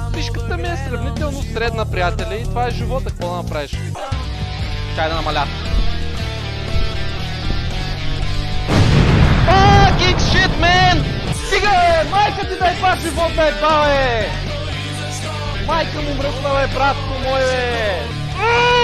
Пишката ми е сравнително средна, приятели, и това е живота, какво да направиш? Чай да намаля. Fucking shit, man! Стига, бе! Майка ти дай пак живот, дай ба, бе! Майка му мръсна, бе, братко мой, бе!